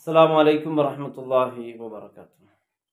അസ്സലാമു അലൈക്കും വറഹ്മത്തുള്ളാഹി വബറകാതുഹു.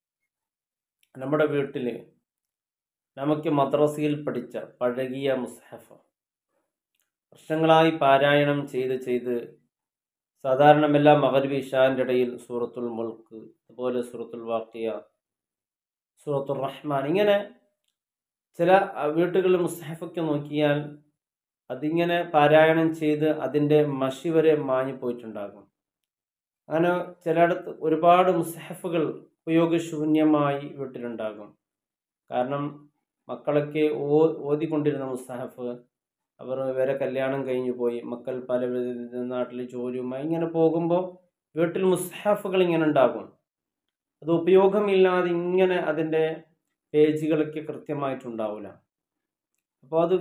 നമ്മുടെ വീട്ടിൽ നമുക്ക് മദ്രസയിൽ പഠിച്ച പഴകിയ മുസ്ഹഫ് വർഷങ്ങളായി പാരായണം ചെയ്ത് സാധാരണ എല്ലാ മഗ്‌രിബ് ഇശാന്റെ ഇടയിൽ സൂറത്തുൽ മുൽക്ക്, അതുപോലെ സൂറത്തുൽ വാഖിയ, സൂറത്തുർ റഹ്മാൻ, ഇങ്ങനെ ചില വീട്ടുകളിൽ മുസ്ഹഫൊക്കെ നോക്കിയാൽ അതിങ്ങനെ പാരായണം ചെയ്ത് അതിൻ്റെ മഷി വരെ മാഞ്ഞു പോയിട്ടുണ്ടാകും. അങ്ങനെ ചിലയിടത്ത് ഒരുപാട് മുസ്ഹഫുകൾ ഉപയോഗശൂന്യമായി വീട്ടിലുണ്ടാകും. കാരണം മക്കളൊക്കെ ഓതിക്കൊണ്ടിരുന്ന മുസ്ഹഫ് അവർ വേറെ കല്യാണം കഴിഞ്ഞു പോയി, മക്കൾ പല നാട്ടിൽ ജോലിയുമായി ഇങ്ങനെ പോകുമ്പോൾ വീട്ടിൽ മുസ്ഹഫുകൾ ഇങ്ങനെ ഉണ്ടാകും. അത് ഉപയോഗമില്ലാതെ ഇങ്ങനെ അതിൻ്റെ പേജുകളൊക്കെ കൃത്യമായിട്ടുണ്ടാവില്ല. അപ്പോൾ അത്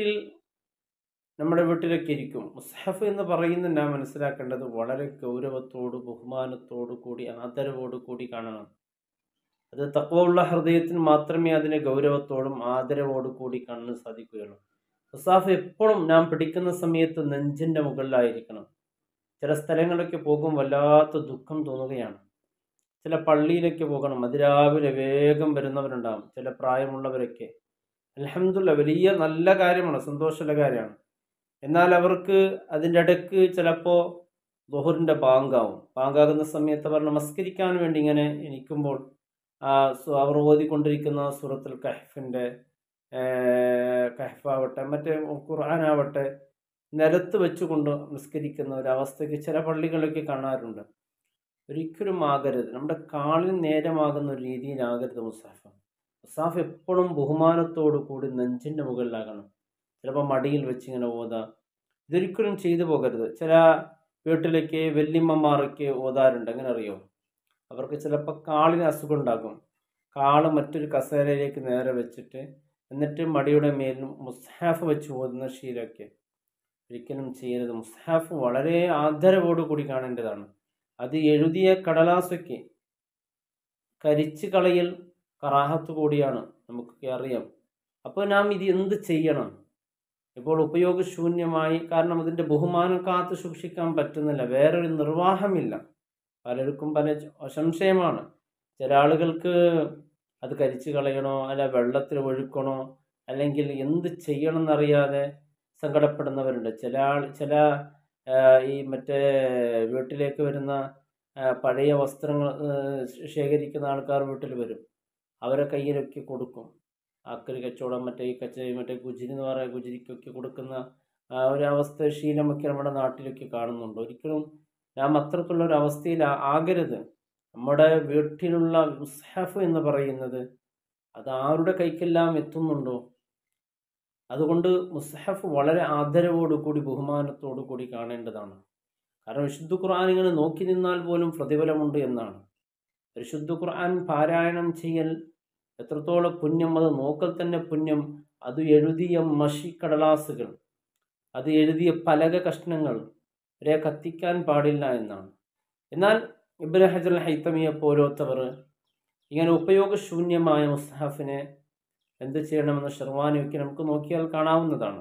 നമ്മുടെ വീട്ടിലൊക്കെ ഇരിക്കും. മുസ്ഹഫ് എന്ന് പറയുന്നത് നാം മനസ്സിലാക്കേണ്ടത് വളരെ ഗൗരവത്തോട് ബഹുമാനത്തോടു കൂടി ആദരവോടു കൂടി കാണണം. അത് തഖ്വയുള്ള ഹൃദയത്തിന് മാത്രമേ അതിനെ ഗൗരവത്തോടും ആദരവോടു കൂടി കാണാൻ സാധിക്കുകയുള്ളൂ. മുസ്ഹഫ് എപ്പോഴും നാം പിടിക്കുന്ന സമയത്ത് നെഞ്ചിൻ്റെ മുകളിലായിരിക്കണം. ചില സ്ഥലങ്ങളിലൊക്കെ പോകും വല്ലാത്ത ദുഃഖം തോന്നുകയാണ്. ചില പള്ളിയിലൊക്കെ പോകണം, അതിരാവിലെ വേഗം വരുന്നവരുണ്ടാകും, ചില പ്രായമുള്ളവരൊക്കെ. അൽഹംദുലില്ലാഹ്, വലിയ നല്ല കാര്യമാണ്, സന്തോഷമുള്ള കാര്യമാണ്. എന്നാൽ അവർക്ക് അതിൻ്റെ ഇടയ്ക്ക് ചിലപ്പോൾ ദുഹറിൻ്റെ ബാങ്കാകുന്ന സമയത്ത് അവർ നമസ്കരിക്കാൻ വേണ്ടി ഇങ്ങനെ എണീക്കുമ്പോൾ അവർ ഓതിക്കൊണ്ടിരിക്കുന്ന സൂറത്തുൽ കഹ്ഫിൻ്റെ കഹ്ഫാവട്ടെ മറ്റേ ഖുർആനാവട്ടെ നിലത്ത് വെച്ചുകൊണ്ട് നമസ്കരിക്കുന്ന ഒരവസ്ഥയ്ക്ക് ചില പള്ളികളിലൊക്കെ കാണാറുണ്ട്. ഒരിക്കലും ആകരുത്, നമ്മുടെ കാലിന് നേരമാകുന്ന ഒരു രീതിയിലാകരുത് മുസ്ഹഫ്. മുസ്ഹഫ് എപ്പോഴും ബഹുമാനത്തോടു കൂടി നെഞ്ചിൻ്റെ മുകളിലാകണം. ചിലപ്പോൾ മടിയിൽ വെച്ചിങ്ങനെ ഓതാം, ഇതൊരിക്കലും ചെയ്തു പോകരുത്. ചില വീട്ടിലേക്ക് വല്യമ്മമാരൊക്കെ ഓതാറുണ്ട്. എങ്ങനെ അറിയോ? അവർക്ക് ചിലപ്പോൾ കാലിന് അസുഖം ഉണ്ടാകും. കാല് മറ്റൊരു കസേരയിലേക്ക് നേരെ വെച്ചിട്ട് എന്നിട്ട് മടിയുടെ മേലും മുസ്ഹഫ് വെച്ച് ഓതുന്ന ശീലമൊക്കെ ഒരിക്കലും ചെയ്യരുത്. മുസ്ഹഫ് വളരെ ആദരവോടു കൂടി കാണേണ്ടതാണ്. അത് എഴുതിയ കടലാസൊക്കെ കരിച്ചു കളയൽ കറാഹത്ത് കൂടിയാണ്, നമുക്കൊക്കെ അറിയാം. അപ്പോൾ നാം ഇത് എന്ത് ചെയ്യണം? ഇപ്പോൾ ഉപയോഗശൂന്യമായി, കാരണം അതിൻ്റെ ബഹുമാനം കാത്തു സൂക്ഷിക്കാൻ പറ്റുന്നില്ല, വേറൊരു നിർവാഹമില്ല. പലർക്കും പല സംശയമാണ്. ചില ആളുകൾക്ക് അത് കരിച്ചു കളയണോ അല്ല വെള്ളത്തിൽ ഒഴുക്കണോ അല്ലെങ്കിൽ എന്ത് ചെയ്യണം എന്നറിയാതെ സങ്കടപ്പെടുന്നവരുണ്ട്. ചില ഈ മറ്റേ വീട്ടിലേക്ക് വരുന്ന പഴയ വസ്ത്രങ്ങൾ ശേഖരിക്കുന്ന ആൾക്കാർ വീട്ടിൽ വരും, അവരെ കയ്യിലൊക്കെ കൊടുക്കും. ആക്രി കച്ചവടം, മറ്റേ ഗുജിരി എന്ന് പറയുന്ന ഗുജിരിക്കൊക്കെ കൊടുക്കുന്ന ഒരവസ്ഥ ശീലമൊക്കെ നമ്മുടെ നാട്ടിലൊക്കെ കാണുന്നുണ്ട്. ഒരിക്കലും നാം അത്തരത്തിലുള്ള ഒരു അവസ്ഥയിൽ ആകരുത്. നമ്മുടെ വീട്ടിലുള്ള മുസ്ഹഫ് എന്ന് പറയുന്നത് അത് ആരുടെ കൈക്കെല്ലാം എത്തുന്നുണ്ടോ, അതുകൊണ്ട് മുസ്ഹഫ് വളരെ ആദരവോടു കൂടി ബഹുമാനത്തോടു കൂടി കാണേണ്ടതാണ്. കാരണം വിശുദ്ധ ഖുർആൻ ഇങ്ങനെ നോക്കി നിന്നാൽ പോലും പ്രതിഫലമുണ്ട് എന്നാണ്. പരിശുദ്ധ ഖുർആൻ പാരായണം ചെയ്യൽ എത്രത്തോളം പുണ്യം, അത് നോക്കൽ തന്നെ പുണ്യം. അത് എഴുതിയ മഷിക്കടലാസുകൾ, അത് എഴുതിയ പലക കഷ്ണങ്ങൾ വരെ കത്തിക്കാൻ പാടില്ല എന്നാണ്. എന്നാൽ ഇബ്നു ഹജർ അൽ ഹൈതമിയെ പോലത്തവർ ഇങ്ങനെ ഉപയോഗശൂന്യമായ മുസ്ഹഫിനെ എന്ത് ചെയ്യണമെന്ന് ഷർവാനിയൊക്കെ നമുക്ക് നോക്കിയാൽ കാണാവുന്നതാണ്.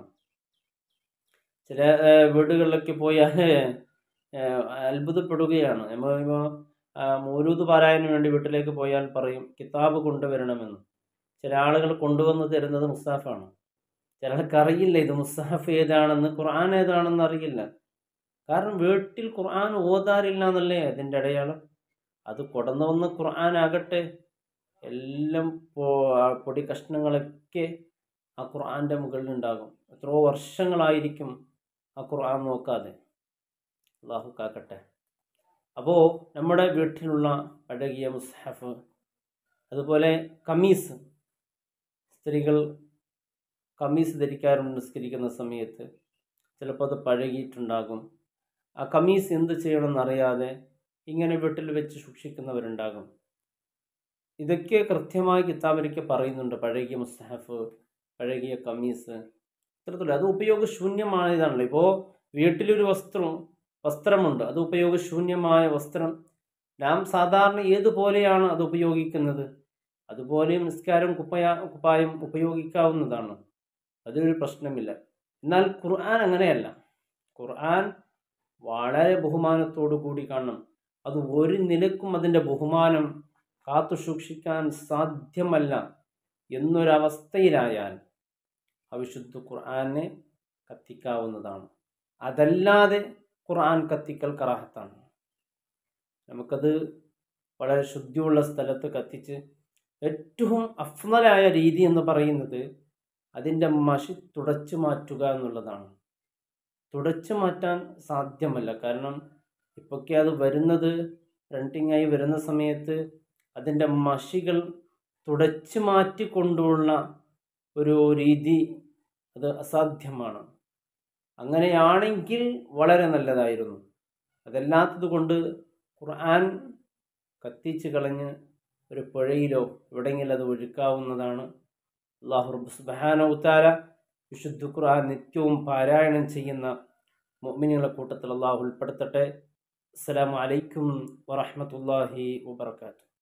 ചില വീടുകളിലൊക്കെ പോയാൽ അത്ഭുതപ്പെടുകയാണ്. നമ്മൾ മൗലൂദ് പാരായണത്തിന് വേണ്ടി വീട്ടിലേക്ക് പോയാൽ പറയും കിതാബ് കൊണ്ടുവരണമെന്ന്. ചില ആളുകൾ കൊണ്ടുവന്ന് തരുന്നത് മുസ്ഹഫാണ്. ചിലർക്ക് അറിയില്ല ഇത് മുസ്ഹഫ് ഏതാണെന്ന്, ഖുർആൻ ഏതാണെന്ന് അറിയില്ല. കാരണം വീട്ടിൽ ഖുർആൻ ഓതാറില്ല എന്നല്ലേ അതിൻ്റെ അടയാളം. അത് കൊടന്നു വന്ന ഖുർആൻ ആകട്ടെ എല്ലാം പൊടി കഷ്ണങ്ങളൊക്കെ ആ ഖുർആൻ്റെ മുകളിലുണ്ടാകും. എത്രയോ വർഷങ്ങളായിരിക്കും ആ ഖുർആൻ നോക്കാതെ. അല്ലാഹു കാക്കട്ടെ. അപ്പോൾ നമ്മുടെ വീട്ടിലുള്ള പഴകിയ മുസ്ഹഫ്, അതുപോലെ കമീസ്, സ്ത്രീകൾ കമീസ് ധരിക്കാറുണ്ട് നിസ്കരിക്കുന്ന സമയത്ത്. ചിലപ്പോൾ അത് പഴകിയിട്ടുണ്ടാകും. ആ കമീസ് എന്ത് ചെയ്യണമെന്നറിയാതെ ഇങ്ങനെ വീട്ടിൽ വെച്ച് സൂക്ഷിക്കുന്നവരുണ്ടാകും. ഇതൊക്കെ കൃത്യമായി കിതാബിലൊക്കെ പറയുന്നുണ്ട്. പഴകിയ മുസ്ഹഫ്, പഴകിയ കമീസ്, ഇത്തരത്തിലുള്ള അത് ഉപയോഗശൂന്യമായതാണല്ലോ. ഇപ്പോൾ വീട്ടിലൊരു വസ്ത്രമുണ്ട്, അത് ഉപയോഗശൂന്യമായ വസ്ത്രം. നാം സാധാരണ ഏതുപോലെയാണ് അത് ഉപയോഗിക്കുന്നത്, അതുപോലെയും നിസ്കാരം കുപ്പായം ഉപയോഗിക്കാവുന്നതാണ്. അതിനൊരു പ്രശ്നമില്ല. എന്നാൽ ഖുർആൻ അങ്ങനെയല്ല. ഖുർആൻ വളരെ ബഹുമാനത്തോടു കൂടി കാണണം. അത് ഒരു നിലക്കും അതിൻ്റെ ബഹുമാനം കാത്തു സൂക്ഷിക്കാൻ സാധ്യമല്ല എന്നൊരവസ്ഥയിലായാൽ അവിശുദ്ധ ഖുർആനെ കത്തിക്കാവുന്നതാണ്. അതല്ലാതെ ഖുർആൻ കത്തിക്കൽ കറാഹത്താണ്. നമുക്കത് വളരെ ശുദ്ധിയുള്ള സ്ഥലത്ത് കത്തിച്ച് ഏറ്റവും അഫ്ളലായ രീതി എന്ന് പറയുന്നത് അതിൻ്റെ മഷി തുടച്ചു മാറ്റുക എന്നുള്ളതാണ്. തുടച്ചു മാറ്റാൻ സാധ്യമല്ല. കാരണം ഇപ്പൊക്കെ അത് വരുന്നത് പ്രിൻറ്റിങ്ങായി വരുന്ന സമയത്ത് അതിൻ്റെ മഷികൾ തുടച്ചു മാറ്റിക്കൊണ്ടുള്ള ഒരു രീതി അത് അസാധ്യമാണ്. അങ്ങനെയാണെങ്കിൽ വളരെ നല്ലതായിരുന്നു. അതല്ലാത്തത് കൊണ്ട് ഖുർആൻ കത്തിച്ച് കളഞ്ഞ് ഒരു പുഴയിലോ എവിടെയെങ്കിലും അത് ഒഴുക്കാവുന്നതാണ്. അല്ലാഹു റബ്ബ് സുബ്ഹാനഹു വ തആല വിശുദ്ധ ഖുർആൻ നിത്യവും പാരായണം ചെയ്യുന്ന മുഅ്മിനീങ്ങളുടെ കൂട്ടത്തിൽ അല്ലാഹു ഉൾപ്പെടുത്തട്ടെ. അസ്സലാമു അലൈക്കും വറഹ്മത്തുള്ളാഹി വബറകാതുഹു.